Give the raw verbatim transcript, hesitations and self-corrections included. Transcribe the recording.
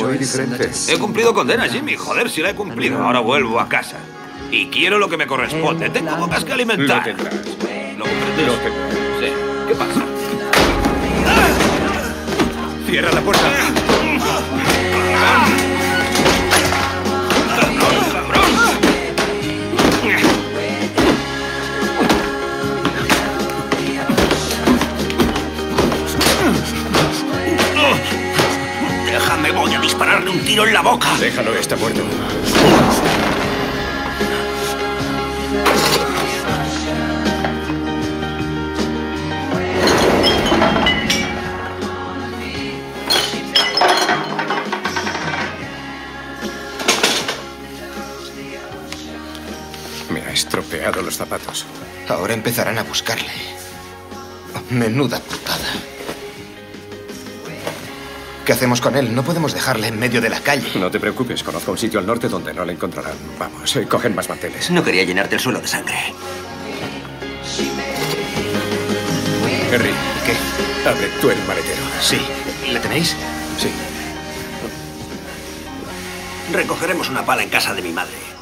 muy diferente. He cumplido condena, Jimmy. Joder, si la he cumplido. Ahora vuelvo a casa. Y quiero lo que me corresponde. Tengo bocas que alimentar. Lo tendrás. ¿Lo comprendes? Lo tendrás. Sí. ¿Qué pasa? Cierra la puerta. Déjame, voy a dispararle un tiro en la boca. Déjalo, está muerto. Me ha estropeado los zapatos. Ahora empezarán a buscarle. Menuda putada. ¿Qué hacemos con él? No podemos dejarle en medio de la calle. No te preocupes, conozco un sitio al norte donde no le encontrarán. Vamos, eh, cogen más manteles. No quería llenarte el suelo de sangre. Henry, ¿Qué? abre tú el maletero. Sí. ¿Le tenéis? Sí. Recogeremos una pala en casa de mi madre.